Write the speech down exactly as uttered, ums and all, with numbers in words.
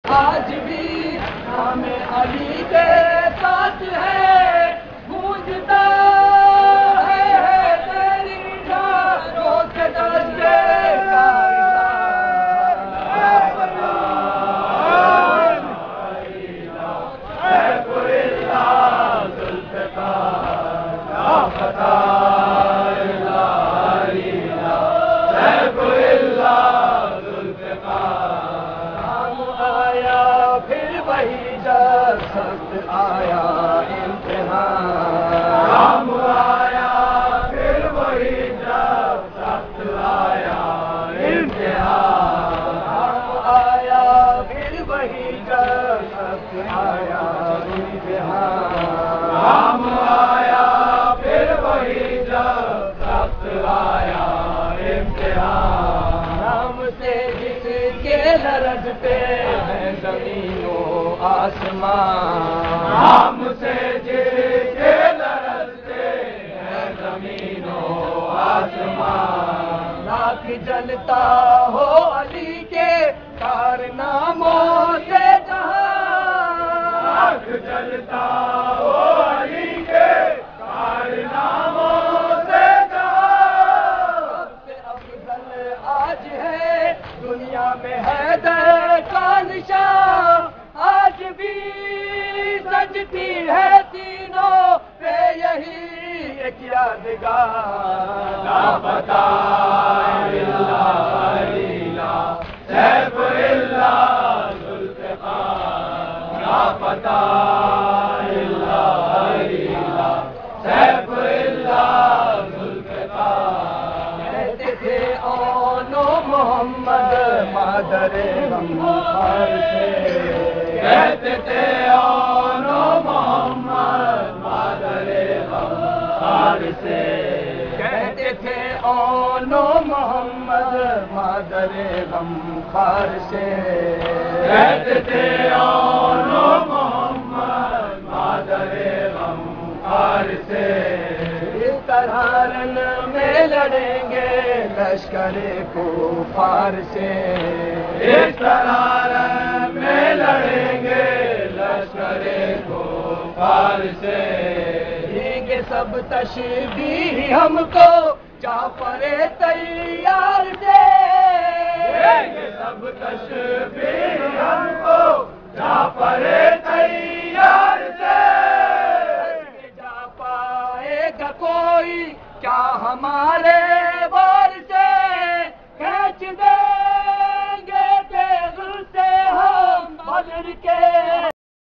آج بھی نام علی کے ساتھ ہے، گونجتا ہے تیری ڈھاروں سے دشتے کا سخت آیا امتحان، رام آیا پھر وہی جب سخت آیا امتحان، رام آیا پھر وہی جب سخت آیا امتحان، رام آیا پھر وہی جب سخت آیا امتحان، رام سے جس کے لرزتے ہیں زمین و آسمان، رام سے جس کے لرزتے ہیں زمین و آسمان، لاکھ جلتا ہو علی کے کارناموں سے جہاں، لاکھ جلتا ہو علی کے کارناموں سے جہاں، سب سے افضل آج ہے دنیا میں حیدر کا نشان، آج بھی سجتی ہے تینوں پہ یہی ایک یادگار، لا پتہ الا علینا سیف اللہ ذوالفقار، لا پتہ الا علینا سیف اللہ ذوالفقار، کہتے تھے اونو محمد مادر غمخوار سے، کہتے تھے اونو محمد مادر غمخوار سے، کہتے تھے اونو محمد مادر غمخوار سے، کہتے تھے اونو محمد مادر غمخوار سے، اس طرح رن میں لڑیں گے لشکر کفار سے، اس طرح رن میں لڑیں گے لشکر کفار سے، دیں گے سب تشبیہ ہم کو جعفر تیار سے، دیں گے سب تشبیہ ہم کو جعفر تیار سے، جا پائے گا کوئی کیا ہمارے وار سے، کھینچ دیں گے تیغ سے ہم بدر کے